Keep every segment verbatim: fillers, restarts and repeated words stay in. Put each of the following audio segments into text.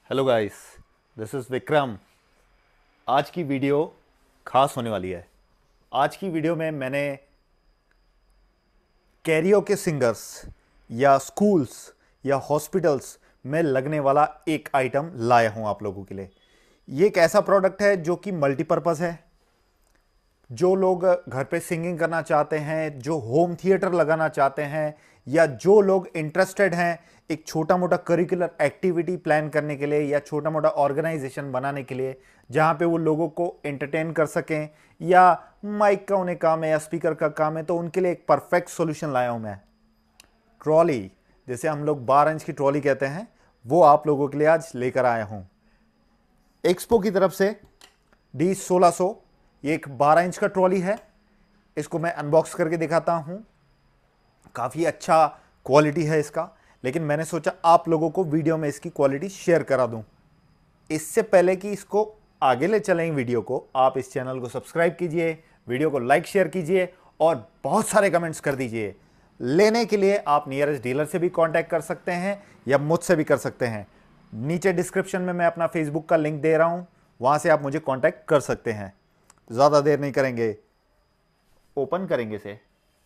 Hello guys, this is Vikram. आज की video खास होने वाली है। आज की वीडियो में मैंने कैरियोके सिंगर्स या स्कूल्स या हॉस्पिटल्स में लगने वाला एक आइटम लाया हूं आप लोगों के लिए। ये एक ऐसा प्रोडक्ट है जो कि मल्टीपर्पज़ है। जो लोग घर पे सिंगिंग करना चाहते हैं, जो होम थिएटर लगाना चाहते हैं, या जो लोग इंटरेस्टेड हैं एक छोटा मोटा करिकुलर एक्टिविटी प्लान करने के लिए या छोटा मोटा ऑर्गेनाइजेशन बनाने के लिए, जहां पे वो लोगों को एंटरटेन कर सकें, या माइक का उन्हें काम है या स्पीकर का काम है, तो उनके लिए एक परफेक्ट सॉल्यूशन लाया हूं मैं। ट्रॉली, जैसे हम लोग बारह इंच की ट्रॉली कहते हैं, वो आप लोगों के लिए आज लेकर आया हूं एक्सपो की तरफ से। डी सोलह सौ, ये एक बारह इंच का ट्रॉली है। इसको मैं अनबॉक्स करके दिखाता हूं। काफ़ी अच्छा क्वालिटी है इसका, लेकिन मैंने सोचा आप लोगों को वीडियो में इसकी क्वालिटी शेयर करा दूं। इससे पहले कि इसको आगे ले चलें वीडियो को, आप इस चैनल को सब्सक्राइब कीजिए, वीडियो को लाइक शेयर कीजिए और बहुत सारे कमेंट्स कर दीजिए। लेने के लिए आप नियरेस्ट डीलर से भी कांटेक्ट कर सकते हैं या मुझसे भी कर सकते हैं। नीचे डिस्क्रिप्शन में मैं अपना फेसबुक का लिंक दे रहा हूं, वहां से आप मुझे कांटेक्ट कर सकते हैं। ज़्यादा देर नहीं करेंगे, ओपन करेंगे इसे।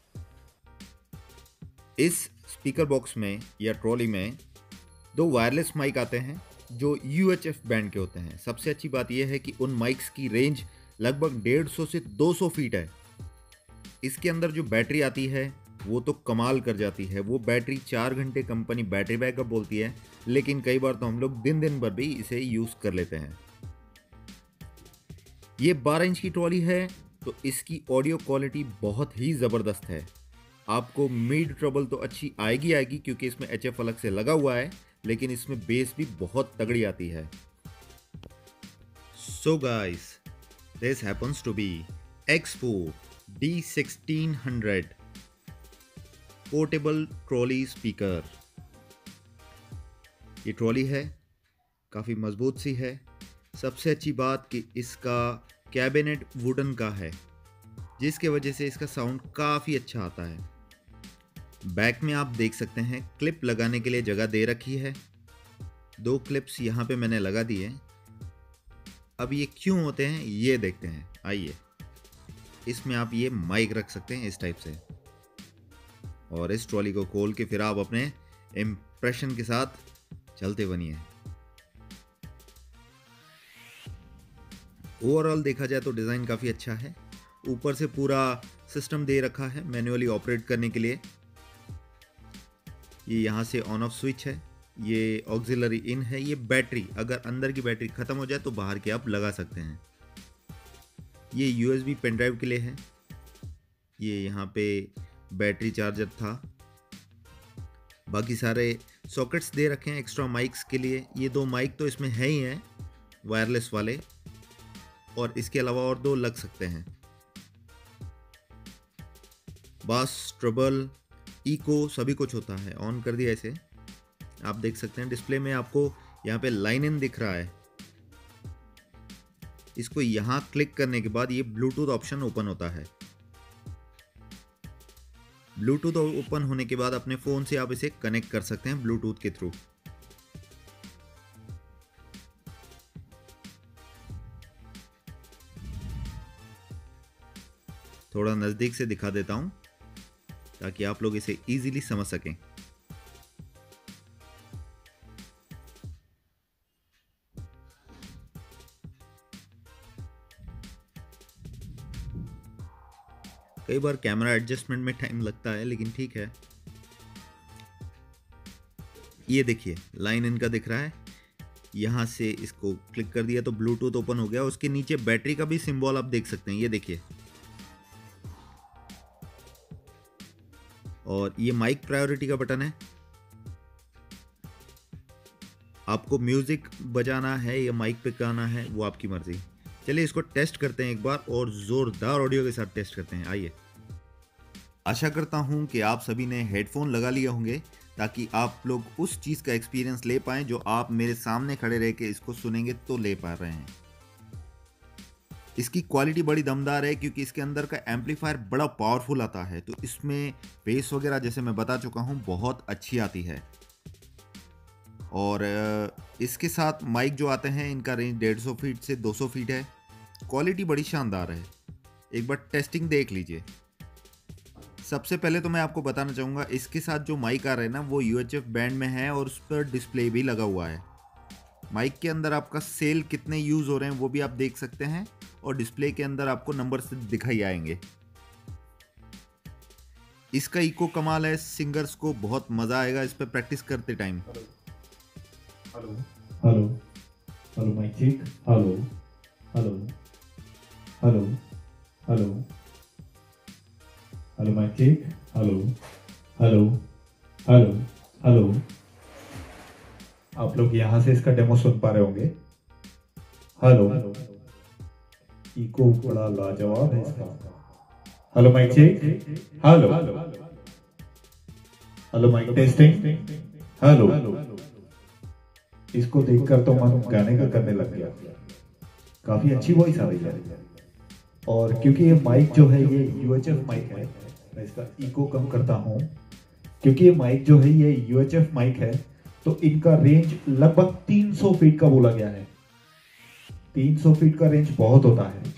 इस स्पीकर बॉक्स में या ट्रॉली में दो वायरलेस माइक आते हैं जो यू एच एफ बैंड के होते हैं। सबसे अच्छी बात यह है कि उन माइक्स की रेंज लगभग डेढ़ सौ से दो सौ फीट है। इसके अंदर जो बैटरी आती है वो तो कमाल कर जाती है। वो बैटरी चार घंटे कंपनी बैटरी बैकअप बोलती है, लेकिन कई बार तो हम लोग दिन दिन भर भी इसे यूज़ कर लेते हैं। ये बारह इंच की ट्रॉली है तो इसकी ऑडियो क्वालिटी बहुत ही ज़बरदस्त है। आपको मिड ट्रबल तो अच्छी आएगी आएगी क्योंकि इसमें एच एफ अलग से लगा हुआ है, लेकिन इसमें बेस भी बहुत तगड़ी आती है। So guys, this happens to be Expo D sixteen hundred portable trolley speaker. ये ट्रॉली है, काफ़ी मजबूत सी है। सबसे अच्छी बात कि इसका कैबिनेट वुडन का है, जिसके वजह से इसका साउंड काफ़ी अच्छा आता है। बैक में आप देख सकते हैं क्लिप लगाने के लिए जगह दे रखी है। दो क्लिप्स यहाँ पे मैंने लगा दिए। अब ये क्यों होते हैं ये देखते हैं, आइए। इसमें आप ये माइक रख सकते हैं इस टाइप से, और इस ट्रॉली को खोल के फिर आप अपने इम्प्रेशन के साथ चलते बनिए। ओवरऑल देखा जाए तो डिज़ाइन काफ़ी अच्छा है। ऊपर से पूरा सिस्टम दे रखा है मैन्युअली ऑपरेट करने के लिए। ये यहाँ से ऑन ऑफ स्विच है, ये ऑक्सिलरी इन है। ये बैटरी, अगर अंदर की बैटरी ख़त्म हो जाए तो बाहर की आप लगा सकते हैं। ये U S B pen drive के लिए है। ये यहाँ पे बैटरी चार्जर था। बाकी सारे सॉकेट्स दे रखे हैं एक्स्ट्रा माइक्स के लिए। ये दो माइक तो इसमें है ही हैं वायरलेस वाले, और इसके अलावा और दो लग सकते हैं। बास, ट्रबल, इको सभी कुछ होता है। ऑन कर दिया इसे, आप देख सकते हैं डिस्प्ले में आपको यहाँ पे लाइन इन दिख रहा है। इसको यहाँ क्लिक करने के बाद ये ब्लूटूथ ऑप्शन ओपन होता है। ब्लूटूथ ओपन होने के बाद अपने फ़ोन से आप इसे कनेक्ट कर सकते हैं ब्लूटूथ के थ्रू। थोड़ा नज़दीक से दिखा देता हूँ ताकि आप लोग इसे इजीली समझ सकें। कई बार कैमरा एडजस्टमेंट में टाइम लगता है, लेकिन ठीक है। ये देखिए लाइन इनका दिख रहा है। यहाँ से इसको क्लिक कर दिया तो ब्लूटूथ ओपन हो गया। उसके नीचे बैटरी का भी सिंबल आप देख सकते हैं, ये देखिए। और ये माइक प्रायोरिटी का बटन है। आपको म्यूजिक बजाना है या माइक पे गाना है वो आपकी मर्जी। चलिए इसको टेस्ट करते हैं एक बार, और जोरदार ऑडियो के साथ टेस्ट करते हैं, आइए। आशा करता हूं कि आप सभी ने हेडफोन लगा लिए होंगे ताकि आप लोग उस चीज़ का एक्सपीरियंस ले पाएँ जो आप मेरे सामने खड़े रह के इसको सुनेंगे तो ले पा रहे हैं। इसकी क्वालिटी बड़ी दमदार है क्योंकि इसके अंदर का एम्पलीफायर बड़ा पावरफुल आता है, तो इसमें बेस वगैरह जैसे मैं बता चुका हूँ बहुत अच्छी आती है। और इसके साथ माइक जो आते हैं इनका रेंज डेढ़ सौ फीट से दो सौ फीट है। क्वालिटी बड़ी शानदार है, एक बार टेस्टिंग देख लीजिए। सबसे पहले तो मैं आपको बताना चाहूँगा इसके साथ जो माइक आ रहा है ना वो यू एच एफ बैंड में है और उस पर डिस्प्ले भी लगा हुआ है। माइक के अंदर आपका सेल कितने यूज़ हो रहे हैं वो भी आप देख सकते हैं और डिस्प्ले के अंदर आपको नंबर से दिखाई आएंगे। इसका इको कमाल है, सिंगर्स को बहुत मज़ा आएगा इस पर प्रैक्टिस करते time. Hello hello hello mic check, hello hello hello hello hello mic check, hello hello hello hello. आप लोग यहाँ से इसका डेमो सुन पा रहे होंगे। हेलो, इको बड़ा लाजवाब है इसका। Hello mic check, hello hello mic testing, hello. इसको देखकर तो मन गाने का करने लग गया। काफी अच्छी वॉइस आ रही है। और क्योंकि ये माइक जो है ये यू एच एफ माइक है, मैं इसका इको कम करता हूँ। क्योंकि ये माइक जो है ये यू एच एफ माइक है तो इनका रेंज लगभग तीन सौ फीट का बोला गया है। तीन सौ फीट का रेंज बहुत होता है।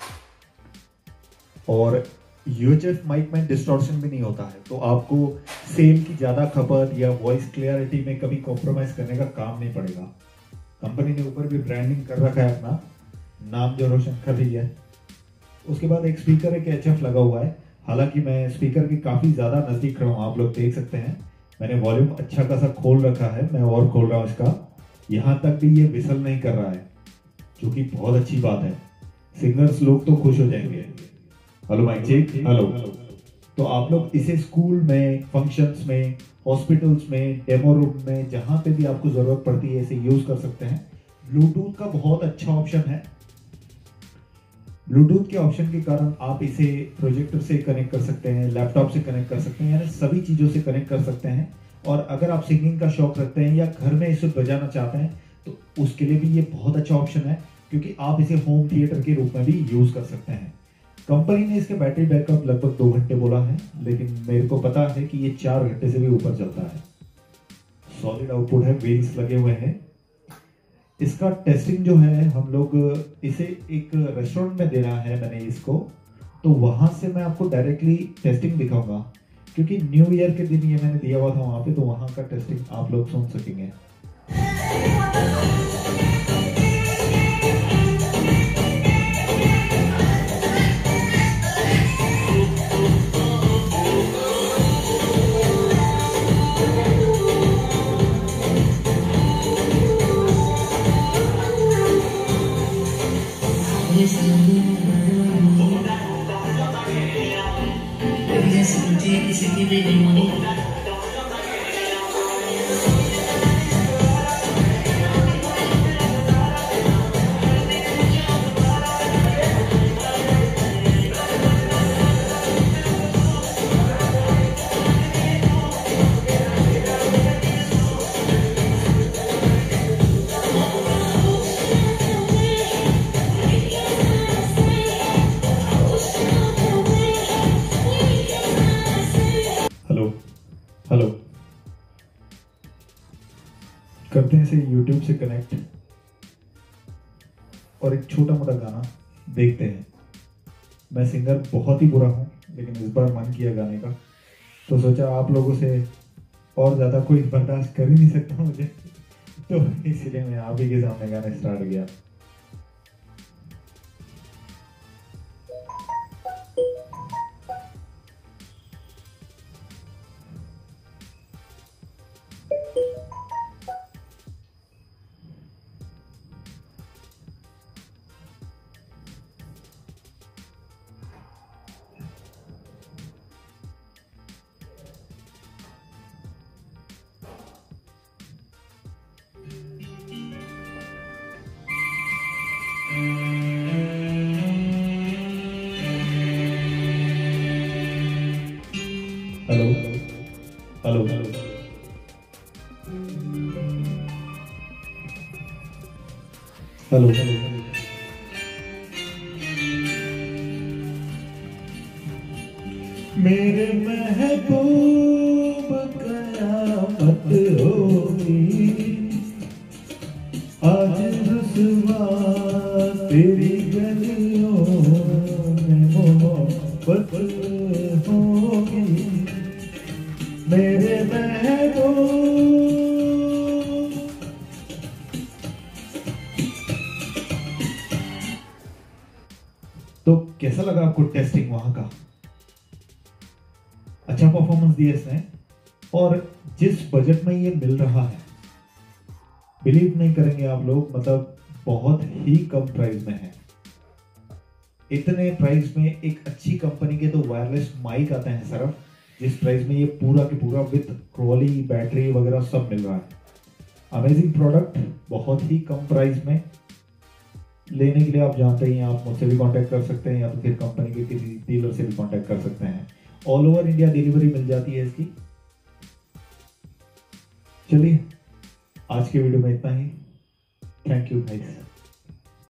और यू एच एफ माइक में डिस्टॉर्शन भी नहीं होता है, तो आपको सेल की ज्यादा खपत या वॉइस क्लियरिटी में कभी कॉम्प्रोमाइज करने का काम नहीं पड़ेगा। कंपनी ने ऊपर भी ब्रांडिंग कर रखा है, अपना नाम जो रोशन कर रही है। उसके बाद एक स्पीकर एक एच एफ लगा हुआ है। हालांकि मैं स्पीकर के काफी ज्यादा नजदीक खड़ा हूं, आप लोग देख सकते हैं। मैंने वॉल्यूम अच्छा खासा खोल रखा है, मैं और खोल रहा हूं इसका। यहां तक भी ये विसल नहीं कर रहा है, जो कि बहुत अच्छी बात है। सिंगर्स लोग तो खुश हो जाएंगे। Hello mic check, hello. तो आप लोग इसे स्कूल में, फंक्शंस में, हॉस्पिटल्स में, डेमो रूम में, जहां पे भी आपको जरूरत पड़ती है इसे यूज कर सकते हैं। ब्लूटूथ का बहुत अच्छा ऑप्शन है। ब्लूटूथ के ऑप्शन के कारण आप इसे प्रोजेक्टर से कनेक्ट कर सकते हैं, लैपटॉप से कनेक्ट कर सकते हैं, यानी सभी चीजों से कनेक्ट कर सकते हैं। और अगर आप सिंगिंग का शौक रखते हैं या घर में इसे बजाना चाहते हैं तो उसके लिए भी ये बहुत अच्छा ऑप्शन है, क्योंकि आप इसे होम थिएटर के रूप में भी यूज कर सकते हैं। कंपनी ने इसके बैटरी बैकअप लगभग दो घंटे बोला है, लेकिन मेरे को पता है कि ये चार घंटे से भी ऊपर चलता है। सॉलिड आउटपुट है, व्हील्स लगे हुए हैं। इसका टेस्टिंग जो है, हम लोग इसे एक रेस्टोरेंट में देना है मैंने इसको, तो वहां से मैं आपको डायरेक्टली टेस्टिंग दिखाऊंगा। क्योंकि न्यू ईयर के दिन ये मैंने दिया हुआ था वहां पे, तो वहां का टेस्टिंग आप लोग सुन सकेंगे। हेलो, करते हैं इसे यूट्यूब से कनेक्ट और एक छोटा मोटा गाना देखते हैं। मैं सिंगर बहुत ही बुरा हूं, लेकिन इस बार मन किया गाने का, तो सोचा आप लोगों से और ज्यादा कोई बर्दाश्त कर ही नहीं सकता मुझे, तो इसलिए मैं आप ही के सामने गाना स्टार्ट किया। हेलो हेलो हेलो हेलो मेरे महबूब कयामत होगी, आज रुसवा तेरी गलियों में मोहब्बत होगी मेरे महबूब। तो कैसा लगा आपको टेस्टिंग वहां का? अच्छा परफॉर्मेंस दिया इसने, और जिस बजट में ये मिल रहा है, बिलीव नहीं करेंगे आप लोग, मतलब बहुत ही कम प्राइस में है। इतने प्राइस में एक अच्छी कंपनी के तो वायरलेस माइक आते हैं सिर्फ, जिस प्राइस में ये पूरा के पूरा विद ट्रॉली बैटरी वगैरह सब मिल रहा है। अमेजिंग प्रोडक्ट, बहुत ही कम प्राइस में। लेने के लिए आप जानते ही हैं, आप मुझसे भी कांटेक्ट कर सकते हैं या तो फिर कंपनी के किसी डीलर से भी कांटेक्ट कर सकते हैं। ऑल ओवर इंडिया डिलीवरी मिल जाती है इसकी। चलिए आज के वीडियो में इतना ही। Thank you guys.